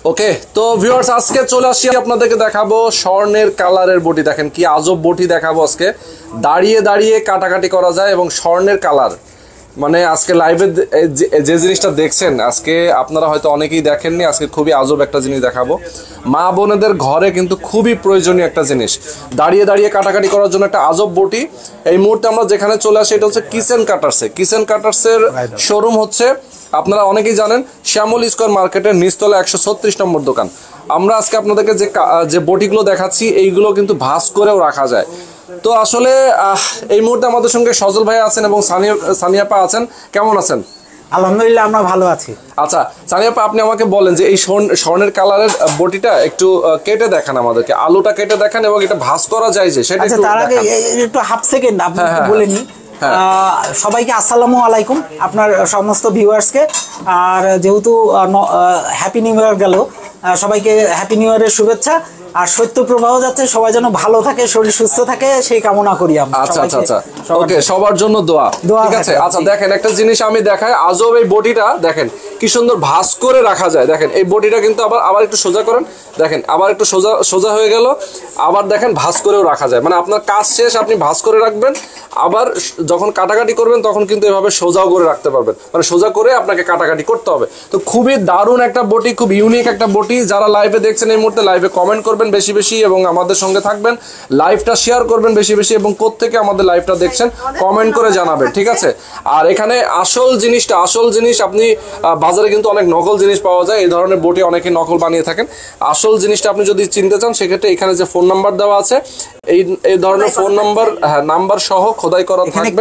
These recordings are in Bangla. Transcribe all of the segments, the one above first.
ওকে তো ভিউয়ার্স আজকে চলে আসি আপনাদেরকে দেখাবো স্বর্ণের কালারের বটি। দেখেন কি আজব বটি দেখাবো আজকে, দাঁড়িয়ে দাঁড়িয়ে কাটাকাটি করা যায় এবং স্বর্ণের কালার। মানে আজকে লাইভে যে জিনিসটা দেখছেন আজকে আপনারা হয়তো অনেকেই দেখেননি, আজকে খুবই আজব একটা জিনিস দেখাবো। মা বোনেদের ঘরে কিন্তু খুবই প্রয়োজনীয় একটা জিনিস, দাঁড়িয়ে দাঁড়িয়ে কাটাকাটি করার জন্য একটা আজব বটি। এই মুহূর্তে আমরা যেখানে চলে আসি এটা হচ্ছে কিচেন কাটার্সে। কিচেন কাটার্সের শোরুম হচ্ছে আপনারা অনেকেই জানেন শ্যামলী স্কয়ার মার্কেটের নিচতলা 136 নম্বর দোকান। আমরা আজকে আপনাদেরকে যে বটিগুলো দেখাচ্ছি এইগুলো কিন্তু ভাঁজ করেও রাখা যায়। তো আসলে এই মুহূর্তে আমাদের সঙ্গে সজল ভাই আছেন এবং সানিয়াপা আছেন। কেমন আছেন? আলহামদুলিল্লাহ আমরা ভালো আছি। আচ্ছা সানিয়াপা, আপনি আমাকে বলেন যে এই স্বর্ণের কালারের বটিটা একটু কেটে দেখান আমাদেরকে, আলুটা কেটে দেখান এবং এটা ভাঁজ করা যায় যে সেটা একটু তার আগে একটু হাফ সেকেন্ড আপনাকে বলে নিই। সবাইকে আসসালামু আলাইকুম, আপনার সমস্ত ভিউয়ার্সকে। আর যেহেতু হ্যাপি নিউ ইয়ার গেল, সবাইকে হ্যাপি নিউ ইয়ারের শুভেচ্ছা। আর শৈত্য প্রবাহ যাচ্ছে, সবাই যেন ভালো থাকে, শরীর সুস্থ থাকে সেই কামনা করি আমরা। আচ্ছা আচ্ছা আচ্ছা, ওকে, সবার জন্য দোয়া, ঠিক আছে। আচ্ছা দেখেন একটা জিনিস আমি দেখাই, আজব এই বটিটা দেখেন কি সুন্দর ভাঁজ করে রাখা যায়। দেখেন এই বটিটা কিন্তু আবার একটু সোজা করেন, দেখেন আবার একটু সোজা হয়ে গেল, আবার দেখেন ভাঁজ করেও রাখা যায়। মানে আপনার কাজ শেষ আপনি ভাঁজ করে রাখবেন, আবার যখন কাটাকাটি করবেন তখন কিন্তু এভাবে সোজাও করে রাখতে পারবেন, মানে সোজা করে আপনাকে কাটাকাটি করতে হবে। তো খুবই দারুণ একটা বটি, খুব ইউনিক একটা বটি। যারা লাইভে দেখছেন এই মুহূর্তে লাইভে কমেন্ট করবেন বেশি বেশি এবং আমাদের সঙ্গে থাকবেন, লাইভটা শেয়ার করবেন বেশি বেশি এবং কোত্থেকে আমাদের লাইভটা দেখছেন কমেন্ট করে জানাবেন, ঠিক আছে। আর এখানে আসল জিনিস আপনি বাজারে কিন্তু অনেক নকল জিনিস পাওয়া যায়, এই ধরনের বটি অনেকে নকল বানিয়ে থাকেন। আসল জিনিসটা আপনি যদি চিনতে চান সেক্ষেত্রে এখানে যে ফোন নাম্বার দেওয়া আছে এই ধরনের ফোন নাম্বার সহ খোদাই করা থাকবে।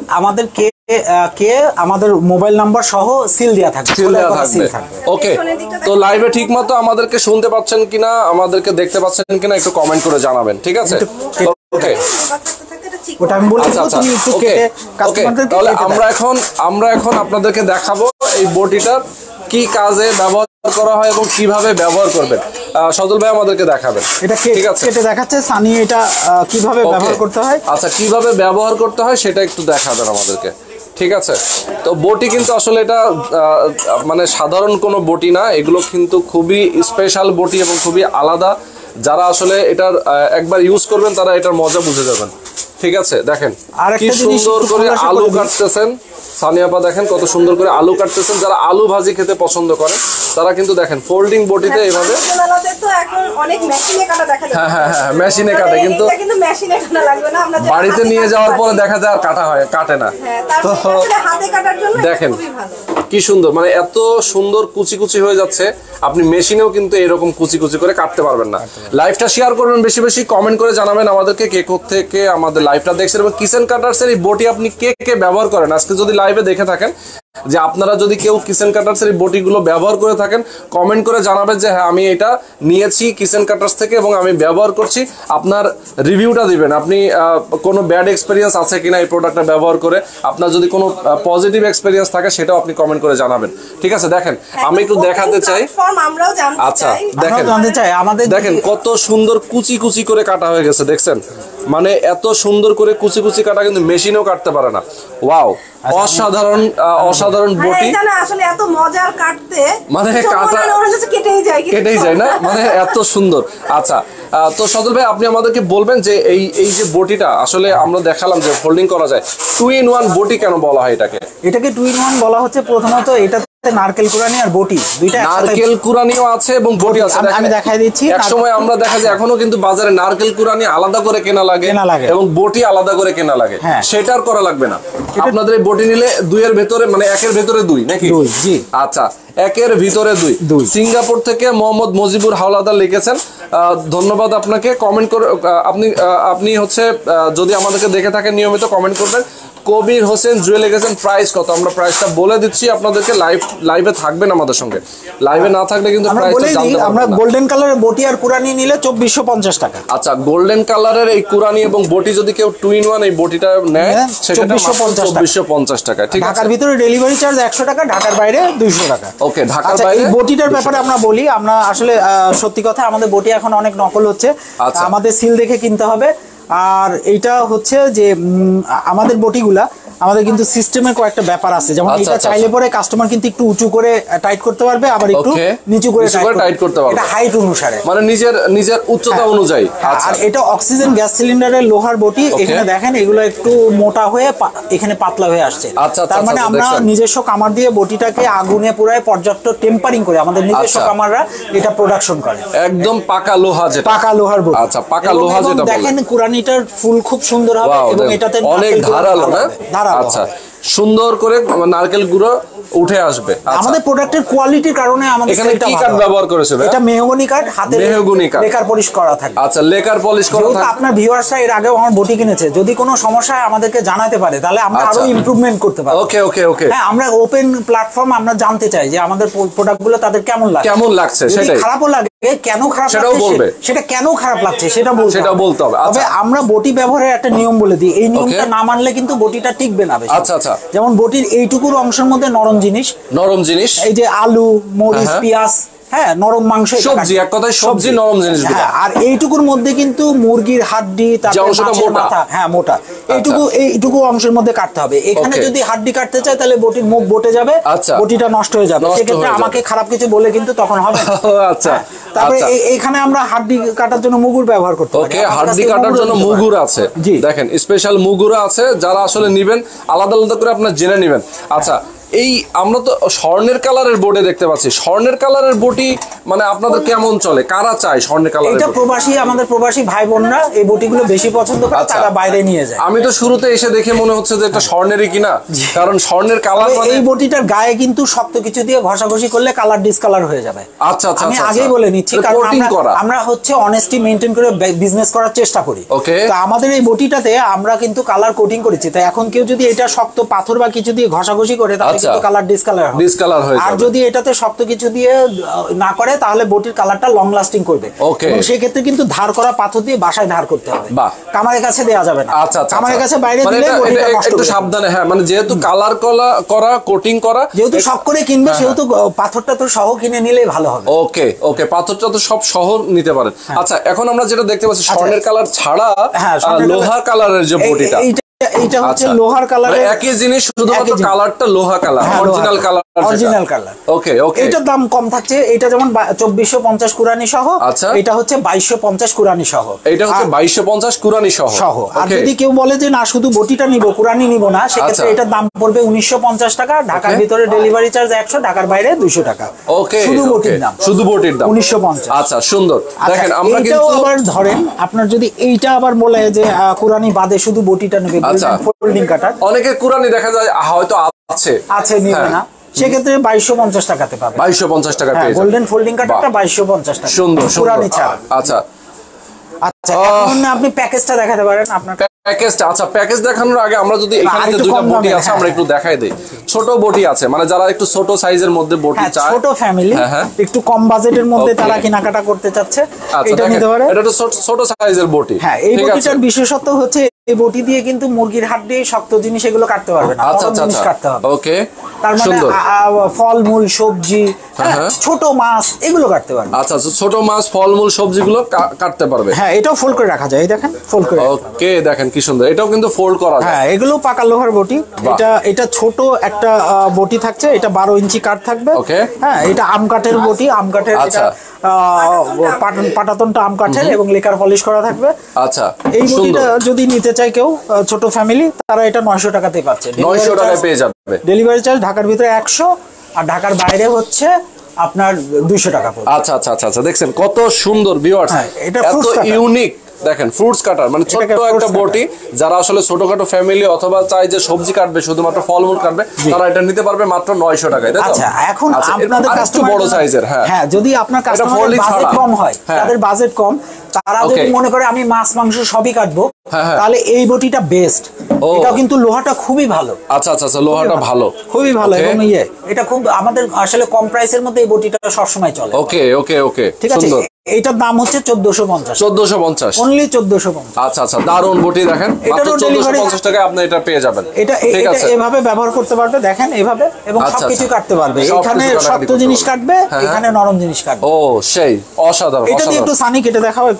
আমাদের মোবাইল নাম্বার সহ সিল দেওয়া থাকবে। ওকে, তো লাইভে ঠিকমতো আমাদেরকে শুনতে পাচ্ছেন কিনা, আমাদেরকে দেখতে পাচ্ছেন কিনা একটু কমেন্ট করে জানাবেন, ঠিক আছে। ওকে ওটা আমি বলি। আচ্ছা তুমি একটু কেটে তাহলে আমরা এখন আপনাদেরকে দেখাবো এই বটিটার কি কাজে ব্যবহার করা হয় এবং কিভাবে ব্যবহার করবেন। সজল ভাই আমাদেরকে দেখাবেন, এটা ঠিক আছে, কেটে দেখাচ্ছে সানি, এটা কিভাবে ব্যবহার করতে হয়। আচ্ছা কিভাবে ব্যবহার করতে হয় সেটা একটু দেখাবেন আমাদেরকে, ঠিক আছে। তো বটি কিন্তু আসলে এটা মানে সাধারণ কোনো বটি না, এগুলো কিন্তু খুবই স্পেশাল বটি এবং খুবই আলাদা। যারা আসলে এটার একবার ইউজ করবেন তারা এটার মজা বুঝে যাবেন, ঠিক আছে। দেখেন কি সুন্দর করে আলু কাটতেছেন সানিয়াপা, দেখেন কত সুন্দর করে আলু কাটতেছেন। যারা আলু ভাজি খেতে পছন্দ করেন তারা কিন্তু দেখেন ফোল্ডিং বটিতে এইভাবে মেশিনে কাটে, কিন্তু বাড়িতে নিয়ে যাওয়ার পরে দেখা যায় আর কাটে না। তো দেখেন কি সুন্দর, মানে এত সুন্দর কুচি কুচি হয়ে যাচ্ছে, আপনি মেশিনেও কিন্তু এরকম কুচি কুচি করে কাটতে পারবেন না। লাইভটা শেয়ার করবেন বেশি বেশি, কমেন্ট করে জানাবেন আমাদেরকে কে থেকে আমাদের লাইভটা দেখছেন এবং কিচেন কাটার্সের এই বটি আপনি কে ব্যবহার করেন। আজকে যদি লাইভে দেখে থাকেন যে আপনারা যদি কেউ কিচেন কাটার্সের এই বটিগুলো ব্যবহার করে থাকেন কমেন্ট করে জানাবেন যে হ্যাঁ আমি এটা নিয়েছি কিচেন কাটার্স থেকে এবং আমি ব্যবহার করছি। আপনার রিভিউটা দিবেন, আপনি কোনো ব্যাড এক্সপেরিয়েন্স আছে কিনা এই প্রোডাক্টটা ব্যবহার করে, আপনার যদি কোনো পজিটিভ এক্সপেরিয়েন্স থাকে সেটাও আপনি কমেন্ট করে জানাবেন, ঠিক আছে। দেখেন আমি একটু দেখাতে চাই, আচ্ছা দেখেন কত সুন্দর কুচি কুচি করে কাটা হয়ে গেছে, দেখছেন মানে এত সুন্দর করে কুচি কুচি কাটা কিন্তু মেশিনেও কাটতে পারে না। ওয়াও, অসাধারণ বটি, আসলে এত মজার কাটতে, মানে কেটেই যায় না, মানে এত সুন্দর। আচ্ছা তো সজল ভাই আপনি আমাদেরকে বলবেন যে এই যে বটিটা আসলে আমরা দেখালাম যে ফোল্ডিং করা যায়, 2-in-1 বটি কেন বলা হয় এটাকে 2-in-1 বলা হচ্ছে? প্রথমত এটা নারকেল কুরানি আর বটি দুইটা, নারকেল কুরানিও আছে এবং বটি আছে। আমি দেখাই দিচ্ছি, এক সময় আমরা দেখা যায় এখনো কিন্তু বাজারে নারকেল কুরানি আলাদা করে কেনা লাগে এবং বটি আলাদা করে কেনা লাগে, সেটা আর করা লাগবে না। আপনাদের এই বটি নিলে দুইয়ের ভেতরে মানে একের ভেতরে দুই নাকি? জি আচ্ছা, একের ভিতরে দুই। সিঙ্গাপুর থেকে মোহাম্মদ মজিবুর হাওলাদার লিখেছেন, ধন্যবাদ আপনাকে। কমেন্ট করে আপনি হচ্ছে যদি আমাদেরকে দেখে থাকেন নিয়মিত কমেন্ট করবেন। কবির হোসেন জুয়েল লিখেছেন প্রাইস কত, আমরা প্রাইসটা বলে দিচ্ছি আপনাদেরকে, লাইভে থাকবেন আমাদের সঙ্গে, লাইভে না থাকলে কিন্তু প্রাইসটা জানতে পারবেন না। আমরা গোল্ডেন কালারের বটি আর কুরানি নিলে 2450 টাকা। আচ্ছা, গোল্ডেন কালারের এই কুরানি এবং বটি যদি কেউ 2-in-1 এই বটিটা নেয় সেটা 2450 টাকা, ঠিক আছে। ঢাকার ভিতরে ডেলিভারি চার্জ 100 টাকা, ঢাকার বাইরে 200 টাকা। ওকে, ঢাকার বাইরে। এই বটিটার ব্যাপারে আমরা বলি, আমরা আসলে সত্যি কথা আমাদের বটি এখন অনেক নকল হচ্ছে, আমাদের সিল দেখে কিনতে হবে। আর এইটা হচ্ছে যে আমাদের বটিগুলা আমাদের কিন্তু সিস্টেমে কয়েকটা ব্যাপার আছে, যেমন এটা চাইলে পরে কাস্টমার কিন্তু একটু উঁচু করে টাইট করতে পারবে, আবার একটু নিচু করে টাইট করতে পারবে, এটা হাইট অনুসারে, মানে নিজের উচ্চতা অনুযায়ী। আর এটা অক্সিজেন গ্যাস সিলিন্ডারের লোহার বটি, এখানে দেখেন এগুলো একটু মোটা হয়ে এখানে পাতলা হয়ে আসছে। তার মানে আমরা নিজস্ব কামার দিয়ে বটিটাকে আগুনে পুরায় পর্যাপ্ত টেম্পারিং করে আমাদের নিজস্ব কামাররা এটা প্রোডাকশন করে, একদম পাকা লোহা, যেটা পাকা লোহার বটি। আচ্ছা, পাকা লোহা যেটা দেখেন কুরানিটার ফুল খুব সুন্দর হবে এবং এটাতে অনেক ধারালো না? আচ্ছা, সুন্দর করে নারকেল গুঁড়ো উঠে আসবে। আমাদের প্রোডাক্টের কোয়ালিটির কারণে আমাদের এখানে কি কাঠ ব্যবহার করেছে? এটা মেহগনি কাঠ, হাতে মেহগনি কাঠ, লেকার পলিশ করা থাকে। আচ্ছা, লেকার পলিশ করা থাকে। আপনার ভিউয়ার্সরা এর আগেও আমার বটি কিনেছে, যদি কোনো সমস্যা আমাদেরকে জানাতে পারে তাহলে আমরা আরো ইমপ্রুভমেন্ট করতে পারবো। ওকে ওকে ওকে। হ্যাঁ, আমরা ওপেন প্ল্যাটফর্ম, আমরা জানতে চাই যে আমাদের প্রোডাক্টগুলো তাদের কেমন লাগছে, সেটাই। খারাপও লাগে, কেন খারাপ লাগছে সেটা কেন খারাপ লাগছে সেটা বলতে হবে। তবে আমরা বটি ব্যবহারের একটা নিয়ম বলে দিই, এই নিয়মটা না মানলে কিন্তু বটিটা টিকবে না বেশি। আচ্ছা আচ্ছা। যেমন বটির এইটুকু অংশের মধ্যে নরম জিনিস, এই যে আলু, মরিচ, পেঁয়াজ, হ্যাঁ, নরম মাংস, সবজি, এক কথায় সবজি, নরম জিনিস। হ্যাঁ, আর এইটুকুর মধ্যে কিন্তু মুরগির হাড্ডি, তারপর মাথা, হ্যাঁ মোটা, এইটুকু অংশের মধ্যে কাটতে হবে। এখানে যদি হাড্ডি কাটতে চায় তাহলে বটির মুখ বটে যাবে, বটিটা নষ্ট হয়ে যাবে, সেক্ষেত্রে আমাকে খারাপ কিছু বলে কিন্তু তখন হবে না। আচ্ছা, তারপরে এইখানে আমরা হাড্ডি কাটার জন্য মুগুর ব্যবহার করতে পারি। ওকে, হাড্ডি কাটার জন্য মুগুর আছে, দেখেন স্পেশাল মুগুর আছে, যারা আসলে নেবেন আলাদা আলাদা করে আপনারা জেনে নেবেন। আচ্ছা, এই আমরা তো স্বর্ণের কালারের বোর্ডে দেখতে পাচ্ছি, স্বর্ণের কালারের বটি মানে আপনাদের কেমন চলে, কারা চায় স্বর্ণের কালার? এটা প্রবাসী, আমাদের প্রবাসী ভাই বোনরা এই বটিগুলো বেশি পছন্দ করে, তারা বাইরে নিয়ে যায়। আমি তো শুরুতে এসে দেখে মনে হচ্ছে যে এটা স্বর্ণেরই কিনা, কারণ স্বর্ণের কালার মানে এই বটিটার গায়ে কিন্তু শক্ত কিছু দিয়ে ঘষাঘষি করলে কালার ডিসকালার হয়ে যাবে। আচ্ছা আচ্ছা, আমি আগেই বলে নিচ্ছি, কারণ আমরা হচ্ছে অনেস্টি মেইনটেইন করে বিজনেস করার চেষ্টা করি। ওকে, তো আমাদের এই বটিটাতে আমরা কিন্তু কালার কোটিং করেছি, তাই এখন কেউ যদি এটা শক্ত পাথর বা কিছু দিয়ে ঘষাঘষি করে তাহলে কিন্তু কালার ডিসকালার হয়। আর যদি এটাতে শক্ত কিছু দিয়ে না করে তাহলে বটির কালারটা লং লাস্টিং করবে। এবং সেই ক্ষেত্রে কিন্তু ধার করা পাথর দিয়ে বাসায় ধার করতে হবে, কামারের কাছে দেওয়া যাবে না। আচ্ছা আচ্ছা, কামারের কাছে বাইরে দিলে বটিটা নষ্ট হবে, একটু সাবধানে। হ্যাঁ, মানে যেহেতু কালার করা, কোটিং করা, যেহেতু সব করে কিনবে সেহেতু পাথরটা তো সহ কিনে নিলেই ভালো হবে। ওকে ওকে, পাথরটা তো সব সহ নিতে পারেন। আচ্ছা, এখন আমরা যেটা দেখতে পাচ্ছি স্বর্ণের কালার ছাড়া লোহার কালারের যে বটিটা, এইটা হচ্ছে লোহার কালার, একই জিনিস, শুধুমাত্র কালারটা লোহা colour, original colour. Okay okay, এটার দাম কম থাকছে, এটা যেমন 2450 কুরানি সহ, এটা হচ্ছে 2250 কুরানি সহ, এটা হচ্ছে 2250 কুরানি সহ। আর যদি কেউ বলে যে না শুধু বটিটা নিব, কুরানি নিব না, সেক্ষেত্রে এটার দাম পড়বে 1950 টাকা। ঢাকার ভিতরে ডেলিভারি চার্জ 100, ঢাকার বাইরে 200 টাকা। ওকে, শুধু বটির দাম, 1950। আচ্ছা, সুন্দর। দেখেন আমরা কিন্তু আবার ধরেন আপনার যদি এইটা আবার বলে যে কুরানি বাদে শুধু বটিটা নেবে, ফোল্ডিং কাটার, অনেকে কুরানি দেখা যায় হয়তো আছে নিবে না, সেক্ষেত্রে 2250 টাকাতে পাবে। 2250 টাকা পেয়ে যাবেন গোল্ডেন ফোল্ডিং কাটারটা 2250 টাকা। সুন্দর, কুরানি ছাড়া। আচ্ছা আচ্ছা, এখন আপনি প্যাকেজটা দেখাতে পারেন আপনার প্যাকেজটা। আচ্ছা, প্যাকেজ দেখানোর আগে আমরা যদি এখানে যে দুটো বটি আছে আমরা একটু দেখাই দেই। ছোট বটি আছে, মানে যারা একটু ছোট সাইজের মধ্যে বটি চায়, ছোট ফ্যামিলি, একটু কম বাজেটের মধ্যে তারা কেনাকাটা করতে চাচ্ছে, এটা নিতে পারে। এটা তো ছোট সাইজের বটি। হ্যাঁ, এই বটিটার বিশেষত্ব হচ্ছে এই বটি দিয়ে কিন্তু মুরগির হাড্ডি, শক্ত জিনিস এগুলো কাটতে পারবে না, আচ্ছা জিনিস কাটতে হবে। ওকে, তার মানে ফলমূল, সবজি, ছোট মাছ এগুলো কাটতে পারবে। আচ্ছা, ছোট মাছ, ফলমূল, সবজিগুলো কাটতে পারবে। হ্যাঁ, এটাও ফোল্ড করে রাখা যায়, দেখেন ফোল্ড করে। ওকে, দেখেন কি সুন্দর, এটাও কিন্তু ফোল্ড করা যায়। হ্যাঁ, এগুলো পাকা লোহার বটি। এটা ছোট একটা বটি থাকছে, এটা 12 ইঞ্চি কাঠ থাকবে। ওকে, হ্যাঁ, এটা আম কাঠের বটি, আম কাঠের, এটা পাটাতনটা আম কাঠের এবং লেকার পলিশ করা থাকবে। আচ্ছা, এই বটিটা যদি নিতে চায় কেউ ছোট ফ্যামিলি, তারা এটা 900 টাকাতে পাচ্ছে। 900 টাকায় পেয়ে যাবে। ডেলিভারি চার্জ ঢাকার ভিতরে 100, আর ঢাকার বাইরে হচ্ছে আপনার 200 টাকা পড়বে। আচ্ছা আচ্ছা আচ্ছা, দেখছেন কত সুন্দর ভিউয়ার্স, এটা এত ইউনিক। দেখেন ফ্রুটস কাটার, মানে ছোট্ট একটা বটি, যারা আসলে ছোটখাটো ফ্যামিলি অথবা চাই যে সবজি কাটবে, শুধুমাত্র ফলমূল কাটবে, তারা এটা নিতে পারবে মাত্র 900 টাকায়। আচ্ছা, এখন আপনাদের কাস্টমার বড় সাইজের, হ্যাঁ, যদি আপনার কাস্টমারের বাজেট কম হয়, তাদের বাজেট কম, তারা যদি মনে করে আমি মাছ মাংস সবই কাটবো, তাহলে এই বটিটা বেস্ট। এটাও কিন্তু লোহাটা খুবই ভালো। আচ্ছা আচ্ছা, লোহাটা ভালো, খুবই ভালো, এবং এটা খুব আমাদের আসলে কম প্রাইসের মধ্যে এই বটিটা সবসময় চলে। ওকে ওকে ওকে, ঠিক আছে। এইটার দাম হচ্ছে 1450। 1450 অনলি 1450। আচ্ছা আচ্ছা, দারুন বটি। দেখেন মাত্র 1450 টাকায় আপনি এটা পেয়ে যাবেন। এটা এভাবে ব্যবহার করতে পারবে, দেখেন এভাবে, এবং সবকিছু কাটতে পারবে। এখানে শক্ত জিনিস কাটবে, এখানে নরম জিনিস কাটবে। ও সেই অসাধারণ। এটা দিয়ে একটু সানি কেটে দেখাও একটু।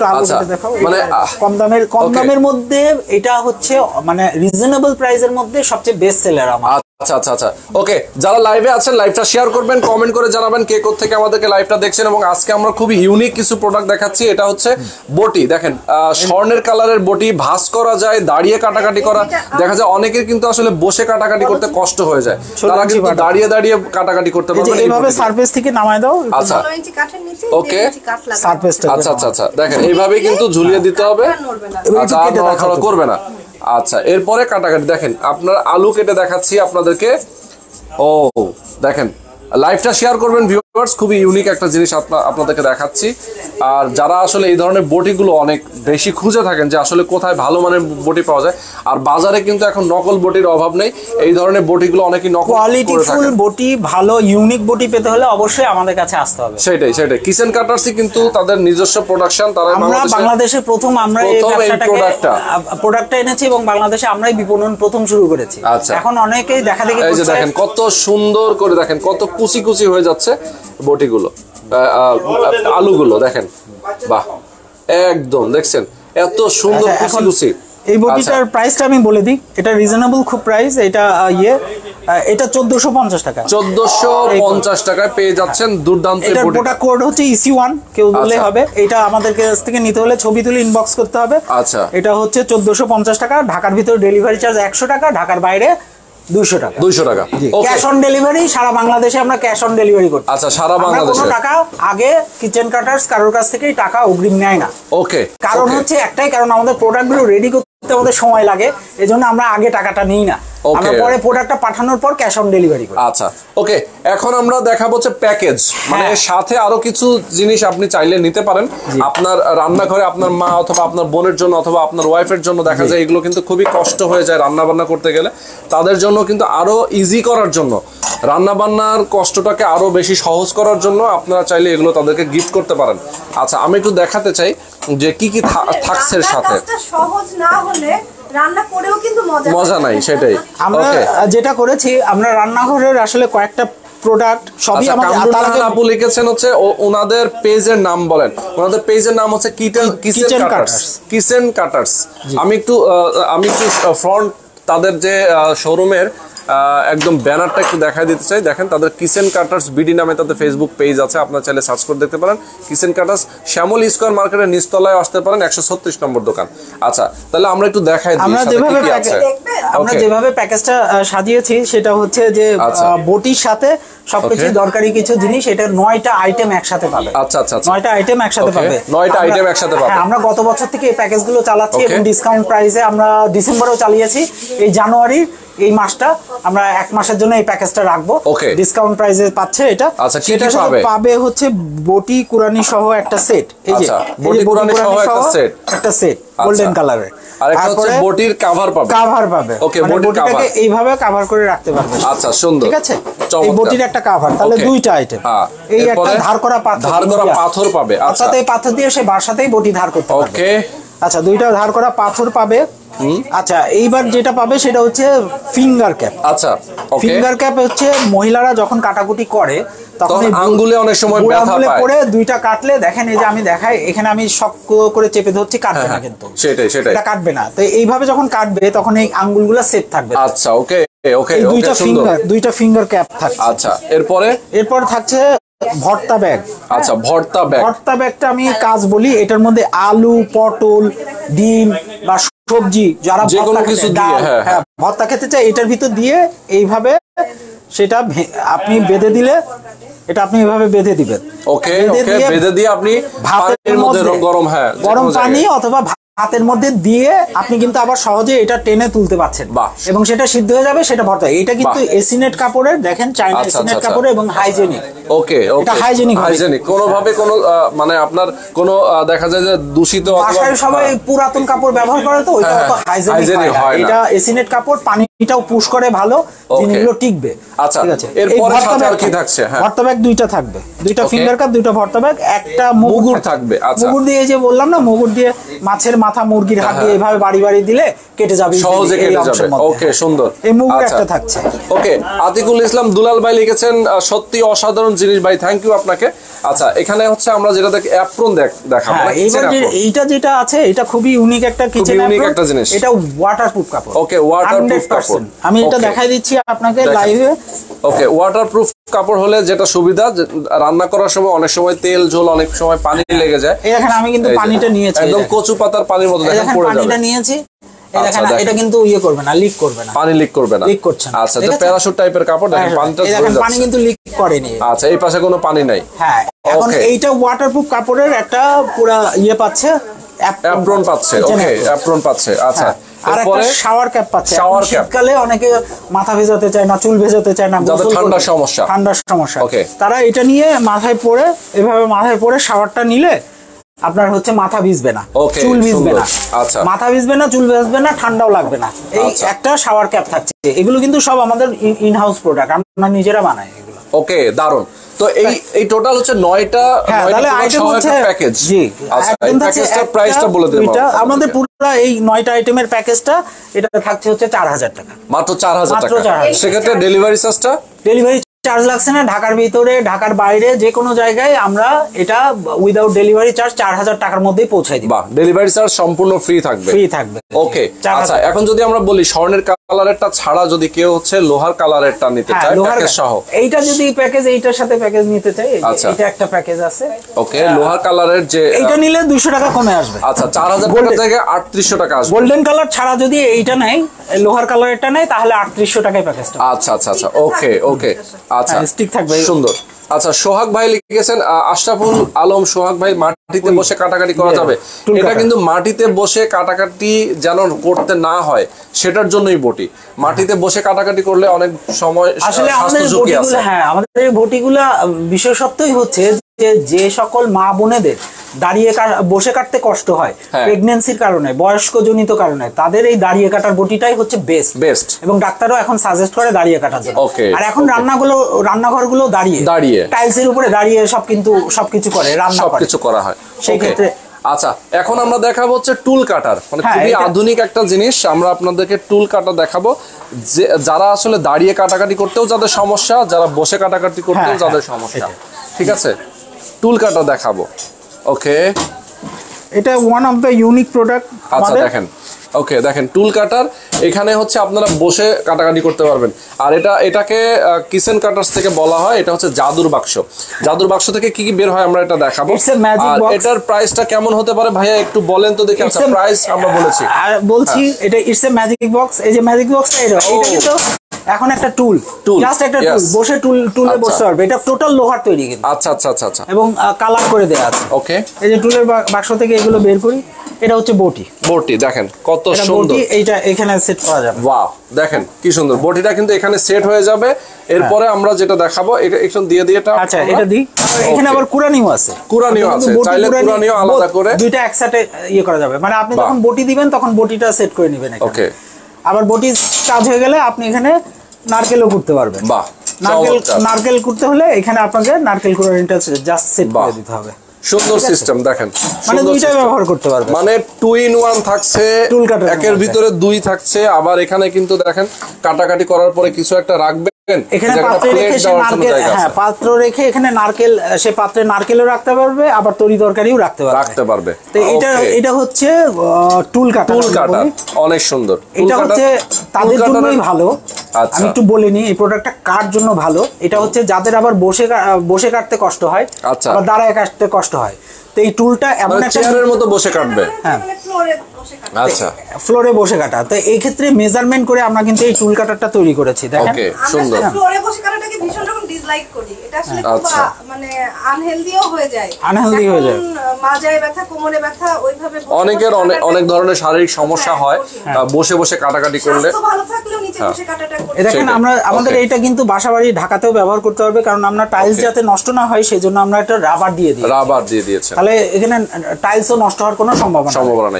একটু আলু কেটে দেখাও। মানে কম দামের মধ্যে এটা হচ্ছে মানে রিজনেবল প্রাইসের মধ্যে সবচেয়ে বেস্ট সেলার আমার। আচ্ছা আচ্ছা আচ্ছা, ওকে। যারা লাইভে আছেন লাইভটা শেয়ার করবেন, কমেন্ট করে জানাবেন কে কোথা থেকে আমাদেরকে লাইভটা দেখছেন। এবং আজকে আমরা খুবই ইউনিক কিছু প্রোডাক্ট দেখাচ্ছি। এটা হচ্ছে বটি, দেখেন স্বর্ণের কালারের বটি, ভাঁজ করা যায়, দাঁড়িয়ে কাটাকাটি করা। দেখা যায় অনেকের কিন্তু আসলে বসে কাটাকাটি করতে কষ্ট হয়ে যায়, তারা কিন্তু দাঁড়িয়ে দাঁড়িয়ে কাটাকাটি করতে পারবে। এইভাবে সারফেস থেকে নামায় দাও। আচ্ছা ওকে, সারফেসটা আচ্ছা আচ্ছা আচ্ছা, দেখেন এইভাবে কিন্তু ঝুলিয়ে দিতে হবে। আচ্ছা, আর নড়াচড়া করবে না। আচ্ছা, এরপরে কাটাকাটি দেখেন, আপনার আলু কেটে দেখাচ্ছি আপনাদেরকে। ও দেখেন, লাইভটা শেয়ার করবেন ভিউয়ার্স, খুবই ইউনিক একটা জিনিস আপনাদেরকে দেখাচ্ছি। আর যারা আসলে এই ধরনের বটিগুলো অনেক বেশি খুঁজে থাকেন যে আসলে কোথায় ভালো মানের বটি পাওয়া যায়, আর বাজারে কিন্তু এখন নকল বটির অভাব নেই। এই ধরনের বটিগুলো অনেকেই নকল কোয়ালিটিফুল বটি, ভালো ইউনিক বটি পেতে হলে অবশ্যই আমাদের কাছে আসতে হবে। সেটাই সেটাই, কিচেন কাটার্সই কিন্তু তাদের নিজস্ব প্রোডাকশন। তারা বাংলাদেশে প্রথম আমরা এই প্রোডাক্টটা এনেছি এবং বাংলাদেশে আমরাই বিপণন প্রথম শুরু করেছি। এখন অনেকেই দেখা দেখি, এই যে দেখেন কত সুন্দর করে, দেখেন কত কুচি কুচি হয়ে যাচ্ছে বটিগুলো, আলুগুলো দেখেন, বাহ একদম দেখছেন এত সুন্দর কুচি কুচি। এই বটিটার প্রাইসটা আমি বলে দিই, এটা রিজনেবল খুব প্রাইস। এটা এটা 1450 টাকা, 1450 টাকায় পেয়ে যাচ্ছেন দুর্দান্ত। এটার প্রোডাক্ট কোড হচ্ছে EC1, কেউ বললে হবে। এটা আমাদের কাছ থেকে নিতে হলে ছবি তুলে ইনবক্স করতে হবে। আচ্ছা, এটা হচ্ছে 1450 টাকা। ঢাকার ভিতরে ডেলিভারি চার্জ 100 টাকা, ঢাকার বাইরে 200 টাকা। 200 টাকা ক্যাশ অন ডেলিভারি, সারা বাংলাদেশে আমরা ক্যাশ অন ডেলিভারি করি। আচ্ছা, সারা বাংলাদেশে। কোনো টাকা আগে কিচেন কাটার্স কারোর কাছ থেকেই টাকা অগ্রিম নেয় না। ওকে, কারণ হচ্ছে একটাই কারণ, আমাদের প্রোডাক্টগুলো রেডি করতে আমাদের সময় লাগে, এজন্য আমরা আগে টাকাটা নিই না। আমরা পরে প্রোডাক্টটা পাঠানোর পর ক্যাশ অন ডেলিভারি করি। আচ্ছা ওকে, এখন আমরা দেখাবো হচ্ছে প্যাকেজ, মানে সাথে আরো কিছু জিনিস আপনি চাইলে নিতে পারেন আপনার রান্নাঘরে, আপনার মা অথবা আপনার বোনের জন্য অথবা আপনার ওয়াইফের জন্য। দেখা যায় এগুলো কিন্তু খুবই কষ্ট হয়ে যায় রান্না বান্না করতে গেলে, তাদের জন্য কিন্তু আরো ইজি করার জন্য, রান্না বান্নার কষ্টটাকে আরো বেশি সহজ করার জন্য আপনারা চাইলে এগুলো তাদেরকে গিফট করতে পারেন। আচ্ছা, আমি একটু দেখাতে চাই যে কি কি থাকছে সাথে। সহজ না হলে রান্না করেও কিন্তু মজা নাই, সেটাই। আমরা যেটা করেছি, আমরা রান্নাঘরের আসলে কয়েকটা প্রোডাক্ট সবই আমাদের আপু লিখেছেন হচ্ছে ওনাদের পেজের নাম বলেন। ওনাদের পেজের নাম হচ্ছে কিচেন কাটার্স। আমি একটু ফ্রন্ট তাদের যে শোরুমের একদম ব্যানারটা একটু দেখাই দিতে চাই। দেখেন, তাদের কিচেন কাটার্স বিডি নামে তাদের ফেসবুক পেজ আছে, আপনারা চাইলে সার্চ করে দেখতে পারেন। কিচেন কাটার্স, শ্যামলী স্কয়ার মার্কেটের নিচতলায় আসতে পারেন, 136 নম্বর দোকান। আচ্ছা, তাহলে আমরা একটু দেখাই দিই আমরা যেভাবে প্যাকেজটা সাজিয়েছি, সেটা হচ্ছে যে বটির সাথে সবকিছু দরকারি কিছু জিনিস, এটা 9টা আইটেম একসাথে পাবে। আচ্ছা আচ্ছা, 9টা আইটেম একসাথে পাবে, 9টা আইটেম একসাথে পাবে। আমরা গত বছর থেকে এই প্যাকেজগুলো চালাচ্ছি এবং ডিসকাউন্ট প্রাইসে আমরা ডিসেম্বরেও চালিয়েছি। এই জানুয়ারির এই মাসটা আমরা 1 মাসের জন্য এই প্যাকেজটা রাখবো, ডিসকাউন্ট প্রাইসে পাচ্ছে এটা। আচ্ছা, সেটা পাবে হচ্ছে বটি কুরানি সহ একটা সেট। এই যে বটি কুরানি সহ একটা সেট গোল্ডেন কালারের, আর একটা হচ্ছে বটির কভার পাবে। ওকে, বটিটাকে এইভাবে কভার করে রাখতে পারবে। আচ্ছা, সুন্দর, ঠিক আছে। এই বটির একটা কভার, তাহলে 2টা আইটেম। এই একটা ধার করা পাথর পাবে। আচ্ছা, এই পাথর দিয়ে সে বাসাতেই বটি ধার করতে পারবে। ওকে, আচ্ছা, 2টা ধার করা পাথর পাবে। আচ্ছা, এইবার যেটা পাবে সেটা হচ্ছে ফিঙ্গার ক্যাপ। আচ্ছা, ফিঙ্গার ক্যাপ হচ্ছে মহিলারা যখন কাটাকুটি করে তখন আঙ্গুলে অনেক সময় ব্যথা পায়, পরে 2টা কাটলে দেখেন, এই যে আমি দেখাই, এখানে আমি শক্ত করে চেপে ধরছি, কাটবে না কিন্তু, সেটাই এটা কাটবে না। তো এইভাবে যখন কাটবে তখন এই আঙ্গুলগুলো সেফ থাকবে। আচ্ছা, ওকে ওকে, 2টা ফিঙ্গার ক্যাপ থাকছে। আচ্ছা, এরপর থাকছে ভর্তা ব্যাগ। আচ্ছা, ভর্তা ব্যাগটা আমি কাজ বলি, এটার মধ্যে আলু, পটল, ডিম বা সবজি যারা ভর্তা খেতে চায়, এটার ভিতর দিয়ে এইভাবে সেটা আপনি বেঁধে দিলে, এটা আপনি এভাবে বেঁধে দিবেন। ওকে, বেঁধে দিয়ে আপনি ভাতের মধ্যে গরম পানি অথবা ভাতের মধ্যে দিয়ে আপনি কিন্তু আবার সহজে এটা টেনে তুলতে পারছেন এবং সেটা সিদ্ধ হয়ে যাবে, সেটা ভর্তা। এটা কিন্তু এসিনেট কাপড়ের, দেখেন চাইনা এসিনেট কাপড় এবং হাইজেনিক। ওকে, এটা হাইজেনিক, কোনোভাবে কোনো মানে আপনার কোনো দেখা যায় যে দূষিত, বাসায় সবাই পুরাতন কাপড় ব্যবহার করে, তো ওইটা তো হাইজেনিক হয় না। এটা এসিনেট কাপড়, পানি পানিটাও পুশ করে ভালো, জিনিসগুলো টিকবে। আচ্ছা, এরপরে সাথে আর কি থাকছে? হ্যাঁ, ভর্তা ব্যাগ দুইটা থাকবে, দুইটা ফিঙ্গার কাপ, দুইটা ভর্তা ব্যাগ, একটা মুগুর থাকবে। আচ্ছা, মুগুর দিয়ে যে বললাম না, মুগুর দিয়ে মাছের মাথা, মুরগির হাত দিয়ে এভাবে বাড়ি বাড়ি দিলে কেটে যাবে, সহজে কেটে যাবে। ওকে, সুন্দর। এই মুগুর একটা থাকছে। ওকে, আতিকুল ইসলাম দুলাল ভাই লিখেছেন সত্যি অসাধারণ জিনিস ভাই, থ্যাংক ইউ আপনাকে। আচ্ছা, এখানে হচ্ছে আমরা যেটা দেখি অ্যাপ্রন দেখাবো। এইবার এইটা যেটা আছে এটা খুবই ইউনিক একটা কিচেন অ্যাপ্রন, এটা ওয়াটারপ্রুফ কাপড়। ওকে, ওয়াটারপ্রুফ কাপড়। আমি এটা দেখাই দিচ্ছি আপনাকে লাইভে। ওকে, ওয়াটারপ্রুফ কাপড় হলে যেটা সুবিধা, রান্না করার সময় অনেক সময় তেল ঝোল, অনেক সময় পানি লেগে যায়। এখানে আমি কিন্তু পানিটা নিয়েছি, একদম কচু পাতার পানির মতো দেখেন পড়ে যাবে। পানিটা নিয়েছি, দেখেন এটা কিন্তু করবে না, লিক করবে না, পানি লিক করবে না, লিক করছে না। আচ্ছা, তো প্যারাশুট টাইপের কাপড়, দেখেন পানিটা ধরে যাচ্ছে, পানি কিন্তু লিক করেনি। আচ্ছা, এই পাশে কোনো পানি নাই। হ্যাঁ, এখন এইটা ওয়াটারপ্রুফ কাপড়ের একটা পুরো পাচ্ছে, অ্যাপ্রন পাচ্ছে। ওকে, অ্যাপ্রন পাচ্ছে। আচ্ছা, আর একটা শাওয়ার ক্যাপ পাচ্ছে। শীতকালে অনেকে মাথা ভেজাতে চায় না, চুল ভেজাতে চায় না, যাদের ঠান্ডার সমস্যা, ওকে, তারা এটা নিয়ে মাথায় পরে, এভাবে মাথায় পরে শাওয়ারটা নিলে আপনার হচ্ছে মাথা ভিজবে না, চুল ভিজবে না। আচ্ছা, মাথা ভিজবে না, চুল ভিজবে না, ঠান্ডাও লাগবে না। এই একটা শাওয়ার ক্যাপ থাকছে। এগুলো কিন্তু সব আমাদের ইন হাউস প্রোডাক্ট, আমরা নিজেরা বানাই এগুলো। ওকে, দারুন। তো এই টোটাল হচ্ছে 9টা আইটেম হচ্ছে প্যাকেজ। জি, আচ্ছা, এই প্যাকেজটার প্রাইসটা বলে দেব। আমাদের পুরো এই 9টা আইটেমের প্যাকেজটা এটা থাকছে হচ্ছে 4000 টাকা, মাত্র 4000 টাকা। সেক্ষেত্রে ডেলিভারি চার্জটা, ডেলিভারি চার্জ লাগছে না। ঢাকার ভিতরে, ঢাকার বাইরে যে কোনো জায়গায় আমরা এটা উইদাউট ডেলিভারি চার্জ 4000 টাকার মধ্যেই পৌঁছাই দিই। বাহ, ডেলিভারি চার্জ সম্পূর্ণ ফ্রি থাকবে। ওকে, আচ্ছা, এখন যদি আমরা বলি স্বর্ণের কালারেরটা ছাড়া যদি কেউ হচ্ছে লোহার কালারেরটা নিতে চায় প্যাকেজ সহ, এইটা যদি প্যাকেজ, এইটার সাথে প্যাকেজ নিতে চাই, এটা একটা প্যাকেজ আছে। ওকে, লোহার কালারের যে এইটা নিলে 200 টাকা কমে আসবে। আচ্ছা, 4000 টাকা থেকে 3800 টাকা আসবে। গোল্ডেন কালার ছাড়া যদি এইটা নাই, লোহার কালারেরটা নাই, তাহলে 3800 টাকায় প্যাকেজটা। আচ্ছা আচ্ছা আচ্ছা, ওকে ওকে, আচ্ছা, স্টিক থাকবে, সুন্দর। আচ্ছা, সোহাগ ভাই লিখেছেন, আশরাফুল আলম সোহাগ ভাই, মাটিতে বসে কাটাকাটি করা যাবে? এটা কিন্তু মাটিতে বসে কাটাকাটি যেন করতে না হয় সেটার জন্যই বটি। মাটিতে বসে কাটাকাটি করলে অনেক সময় আসলে আমাদের বটিগুলো, হ্যাঁ, আমাদের বটিগুলা বিশেষত্বই হচ্ছে যে সকল মা বোনেদের দাঁড়িয়ে বসে কাটতে কষ্ট হয় প্রেগন্যান্সির কারণে, বয়স্ক জনিত কারণে, তাদের এই দাঁড়িয়ে কাটার বটিটাই হচ্ছে বেস্ট। এবং ডাক্তারও এখন সাজেস্ট করে দাঁড়িয়ে কাটার জন্য। আর এখন রান্নাঘরগুলো দাঁড়িয়ে টাইলসের উপরে দাঁড়িয়ে সবকিছু করে, সবকিছু করা হয় সেই ক্ষেত্রে। আচ্ছা, এখন আমরা দেখাবো হচ্ছে টুল কাটার, মানে খুবই আধুনিক একটা জিনিস। আমরা আপনাদেরকে টুল কাটার দেখাবো, যে যারা আসলে দাঁড়িয়ে কাটাকাটি করতেও যাদের সমস্যা, যারা বসে কাটাকাটি করতেও যাদের সমস্যা, ঠিক আছে, টুল কাটার দেখাবো। ওকে, এটা one of the unique product. আচ্ছা, দেখেন, ওকে, দেখেন টুল কাটার, এখানে হচ্ছে আপনারা বসে কাটাকাটি করতে পারবেন। আর এটাকে কিচেন কাটার্স থেকে বলা হয়, এটা হচ্ছে জাদুর বাক্স। জাদুর বাক্স থেকে কি কি বের হয় আমরা এটা দেখাবো। আর এটার প্রাইসটা কেমন হতে পারে ভাইয়া একটু বলেন তো দেখি। আচ্ছা, প্রাইস আমরা বলছি, এটা ইটস এ ম্যাজিক বক্স। এই যে ম্যাজিক বক্সটা, এটা কিন্তু এখন একটা টুল, জাস্ট একটা টুল, বসে টুলে বসতে পারবে। এটা টোটাল লোহার তৈরি কিন্তু। আচ্ছা আচ্ছা আচ্ছা আচ্ছা, এবং কালার করে দেয়া আছে। ওকে, এই যে টুলের বাক্স থেকে এগুলো বের করি, এটা হচ্ছে বটি। দেখেন কত সুন্দর, এইটা এখানে সেট করা যাবে। ওয়াও, দেখেন কি সুন্দর, বটিটা কিন্তু এখানে সেট হয়ে যাবে। এরপরে আমরা যেটা দেখাবো, এটা একটু দিয়ে এটা। আচ্ছা, এটা দিই। এখানে আবার কুরানিও আছে, চাইলে কুরানিও আলাদা করে দুইটা একসাথে করা যাবে। মানে আপনি যখন বটি দিবেন তখন বটিটা সেট করে নেবেন। ওকে, আবার বটি কাজ হয়ে গেলে আপনি এখানে নারকেলও করতে পারবেন। বাহ, নারকেল করতে হলে এখানে আপনাকে নারকেল কুরানিটা জাস্ট সেট করে দিতে হবে। সুন্দর সিস্টেম, দেখেন, মানে দুইটাই ব্যবহার করতে পারবেন। মানে 2 in 1 থাকছে, একের ভিতরে 2 থাকছে। আবার এখানে কিন্তু দেখেন কাটাকাটি করার পরে কিছু একটা রাখবেন, এখানে পাত্র রেখে এখানে নারকেল, সে পাত্রে নারকেলও রাখতে পারবে, আবার তরি তরকারিও রাখতে পারবে। তো এটা হচ্ছে টুল কাটার। অনেক সুন্দর, এটা হচ্ছে তাদের জন্যই ভালো। আমি একটু বলে নিই, এই প্রোডাক্টটা কার জন্য ভালো। এটা হচ্ছে যাদের আবার বসে কাটতে কষ্ট হয়, বা দাঁড়ায় কাটতে কষ্ট হয়, তো এই টুলটা এমন একটা চেয়ারের মতো বসে কাটবে। হ্যাঁ, আচ্ছা, ফ্লোরে বসে কাটা। তো এই ক্ষেত্রে মেজারমেন্ট করে আমরা কিন্তু এই টুল কাটারটা তৈরি করেছি। দেখেন, ওকে, সুন্দর। ফ্লোরে বসে কাটাটাকে ভীষণ রকম ডিসলাইক করি। এটা আসলে খুব মানে আনহেলদিও হয়ে যায়। মাজায় ব্যথা, কোমরে ব্যথা, ওইভাবে অনেকের অনেক ধরনের শারীরিক সমস্যা হয় বসে বসে কাটাকাটি করলে। স্বাস্থ্য ভালো থাকলেও নিচে বসে কাটাটা করতে। দেখেন, আমাদের এইটা কিন্তু বাসাবাড়ি ঢাকাতেও ব্যবহার করতে পারবে, কারণ আমরা টাইলস যাতে নষ্ট না হয় সেজন্য আমরা একটা রাবার দিয়ে দিয়েছি। দিয়েছে, তাহলে এখানে টাইলসও নষ্ট হওয়ার কোনো সম্ভাবনা নাই। এই টুল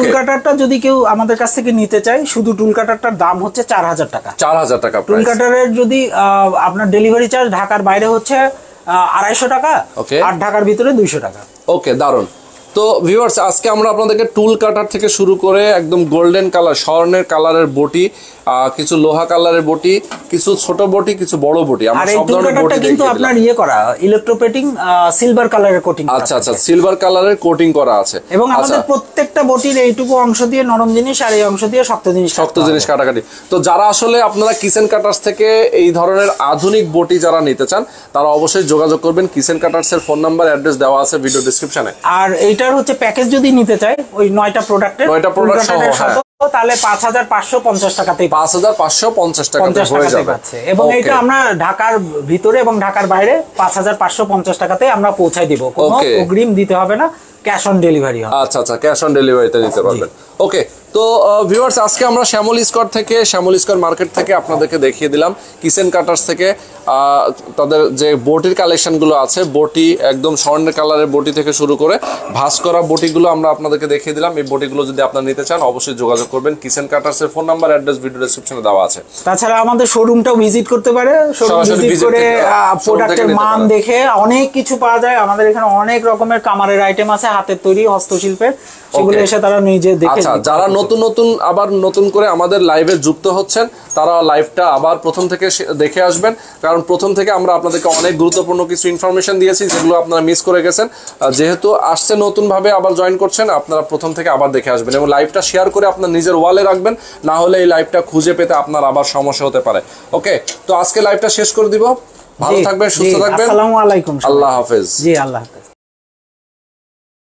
টুল কাটারটা যদি কেউ আমাদের কাছ থেকে নিতে চায়, শুধু টুল কাটারটার দাম হচ্ছে 4000 টাকা। 4000 টাকা। টুল কাটারের যদি আপনার ডেলিভারি চার্জ ঢাকার বাইরে হচ্ছে 250 টাকা, আর ঢাকার ভিতরে 200 টাকা। ওকে, দারুন। তো ভিউয়ার্স, আজকে আমরা আপনাদেরকে টুল কাটার থেকে শুরু করে একদম গোল্ডেন কালার, স্বর্ণের কালারের বটি, কিছু লোহা কালারের বটি, কিছু ছোট বটি, কিছু বড় বটি, আমরা সব ধরনের বটি কিন্তু আপনার ইয়ে করা ইলেকট্রোপ্লেটিং সিলভার কালারের কোটিং। আচ্ছা আচ্ছা, সিলভার কালারের কোটিং করা আছে। এবং আমাদের প্রত্যেকটা বটির এইটুকু অংশ দিয়ে নরম জিনিস আর এই অংশ দিয়ে শক্ত জিনিস কাটাকাটি। তো যারা আসলে আপনারা কিচেন কাটার্স থেকে এই ধরনের আধুনিক বটি যারা নিতে চান, তারা অবশ্যই যোগাযোগ করবেন। কিচেন কাটার্স এর ফোন নাম্বার, অ্যাড্রেস দেওয়া আছে ভিডিও ডেসক্রিপশনে। আর এইটার হচ্ছে প্যাকেজ যদি নিতে চাই, ওই 9টা প্রোডাক্ট সহ, তাহলে 5550 টাকাতেই 5550 টাকাতে হয়ে যাবে। এবং এটা আমরা ঢাকার ভিতরে এবং ঢাকার বাইরে 5550 টাকাতে আমরা পৌঁছায় দিব। কোনো অগ্রিম দিতে হবে না, ক্যাশ অন ডেলিভারি হবে। আচ্ছা আচ্ছা, ক্যাশ অন ডেলিভারিতে নিতে পারবেন। ওকে, তো ভিউয়ার্স, আজকে আমরা শ্যামলী স্কোয়ার থেকে, শ্যামলী স্কোয়ার মার্কেট থেকে আপনাদেরকে দেখিয়ে দিলাম কিচেন কাটার্স থেকে তাদের যে বটির কালেকশনগুলো আছে। বটি একদম স্বর্ণের কালারের বটি থেকে শুরু করে ভাঁজ করা বটিগুলো আমরা আপনাদেরকে দেখিয়ে দিলাম। এই বটিগুলো যদি আপনারা নিতে চান, অবশ্যই যোগাযোগ করবেন। কিচেন কাটার্সের ফোন নাম্বার, অ্যাড্রেস ভিডিও ডেসক্রিপশনে দেওয়া আছে। তাছাড়া আমাদের শোরুমটাও ভিজিট করতে পারে। শোরুম ভিজিট করে প্রোডাক্টের মান দেখে অনেক কিছু পাওয়া যায়। আমাদের এখানে অনেক রকমের কামারের আইটেম আছে, হাতের তৈরি, হস্তশিল্পের, সেগুলো এসে তারা নিজে দেখে। আচ্ছা, যারা নতুন করে আমাদের লাইভে যুক্ত হচ্ছেন, তারা লাইভটা আবার প্রথম থেকে দেখে আসবেন, কারণ প্রথম থেকে আমরা আপনাদেরকে অনেক গুরুত্বপূর্ণ কিছু ইনফরমেশন দিয়েছি যেগুলো আপনারা মিস করে গেছেন। যেহেতু আসছে নতুন ভাবে আবার জয়েন করছেন, আপনারা প্রথম থেকে আবার দেখে আসবেন এবং লাইভটা শেয়ার করে আপনার নিজের ওয়ালে রাখবেন, না হলে এই লাইভটা খুঁজে পেতে আপনার আবার সমস্যা হতে পারে। ওকে, তো আজকে লাইভটা শেষ করে দিব। ভালো থাকবেন, সুস্থ থাকবেন। আসসালামু আলাইকুম। আল্লাহ হাফেজ। জি, আল্লাহ হাফেজ।